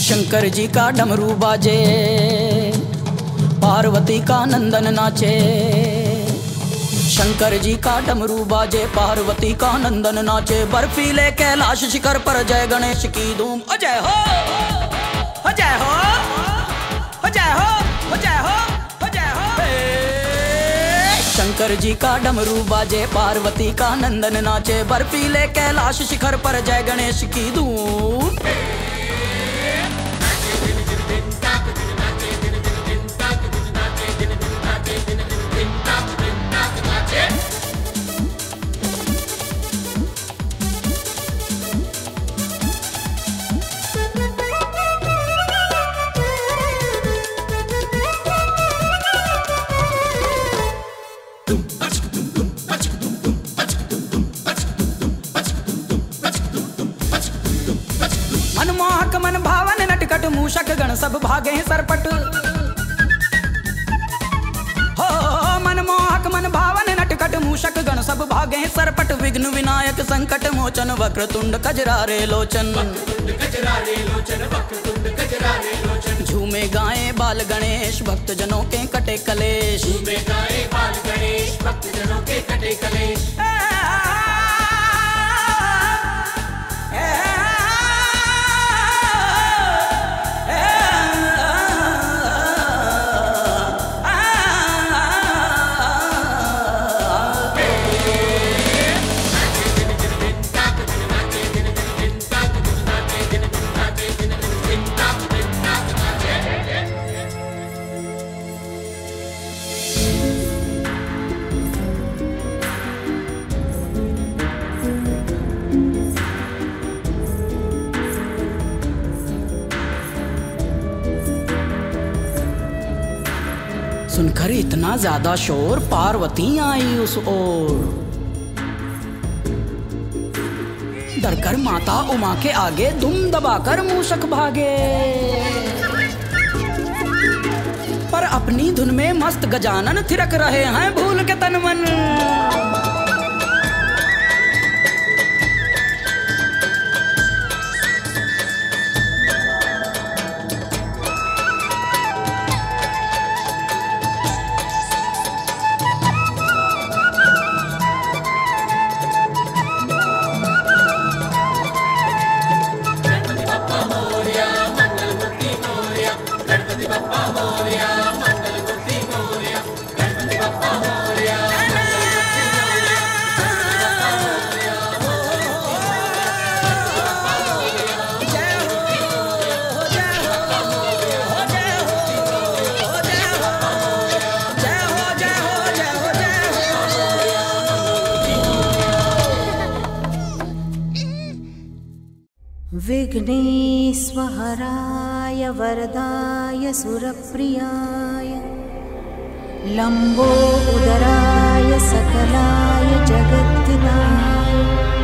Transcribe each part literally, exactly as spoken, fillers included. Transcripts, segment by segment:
शंकर जी का डमरू बाजे, पार्वती का नंदन नाचे। शंकर जी का डमरू बाजे, पार्वती का नंदन नाचे। बर्फीले कैलाश शिखर पर जय गणेश की धूम। अजय हो, अजय हो, अजय हो, अजय हो, अजय हो। शंकर जी का डमरू बाजे, पार्वती का नंदन नाचे। बर्फीले कैलाश शिखर पर जय गणेश की धूम। मनमोहक मन भावन नटखट मूषक गण सब भागे हैं सरपट। हो मनमोहक मन भावन नटखट मूषक गण सब भागे हैं सरपट। विघ्न विनायक संकट मोचन वक्रतुंड कजरारे लोचन। झूमे गाए बाल गणेश भक्त जनों के कटे कलेश। झूमे गाए बाल गणेश भक्त जनों के कटे कलेश। सुनकर इतना ज्यादा शोर, पार्वती आई उस ओर। डरकर माता उमा के आगे दुम दबाकर मूषक भागे। पर अपनी धुन में मस्त गजानन थिरक रहे हैं भूल के तन मन। विघ्नेश्वराय वरदाय सुरप्रियाय लंबोदराय सकलाय जगद्धिताय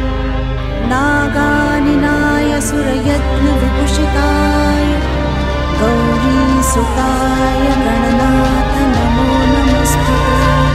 नागानिनाय सुरयत्न विभूषिताय गौरीसुताय गणनाथ नमो नमस्ते।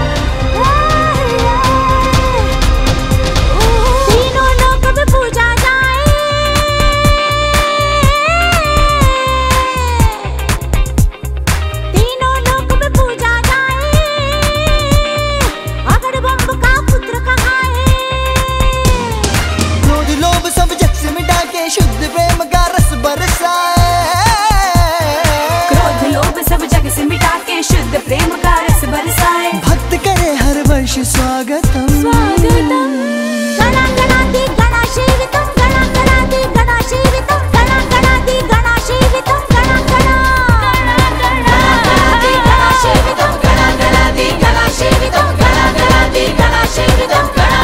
स्वागतम स्वागतम गणागणादि गणासेवितं गणागणादि गणासेवितं गणागणादि गणासेवितं गणागणादि गणासेवितं गणागणादि गणासेवितं गणागणादि गणासेवितं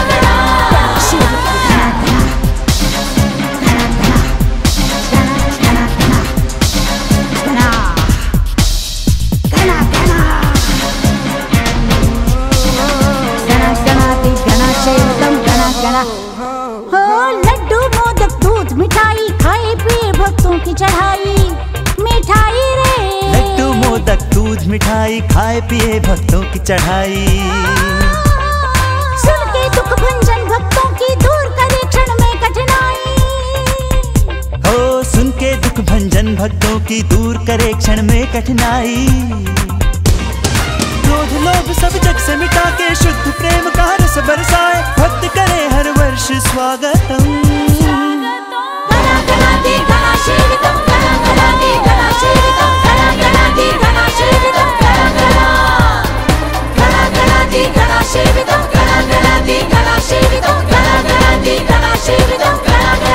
लड्डू मोदक दूध मिठाई खाए पिए भक्तों की चढ़ाई मिठाई रे। लड्डू मोदक दूध मिठाई खाए पिए भक्तों की चढ़ाई। सुन के दुख भंजन भक्तों की दूर करे क्षण में कठिनाई। हो सुन के दुख भंजन भक्तों की, दूर करे क्षण में कठिनाई। क्रोध लोभ सब जग से मिटा के शुद्ध प्रेम का रस बरसाए, भक्त करे हर वर्ष स्वागतम। गणागणाधि गणासेवितं गणागणाधि गणासेवितं गणागणाधि गणासेवितं गणागणा गणागणाधि गणासेवितं गणागणाधि गणासेवितं गणागणाधि गणासेवितं गणागणा।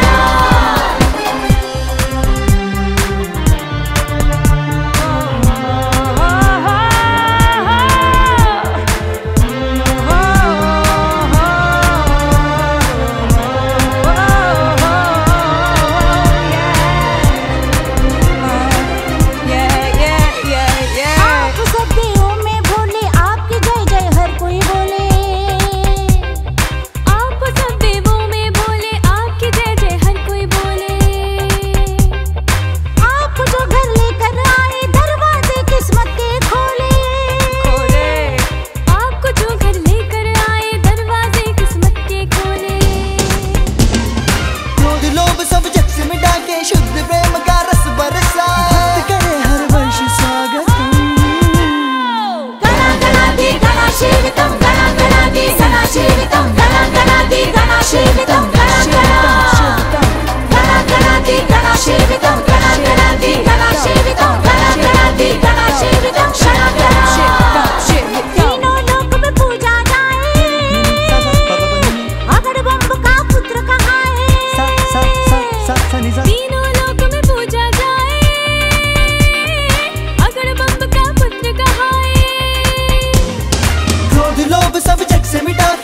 सब जग से मिटा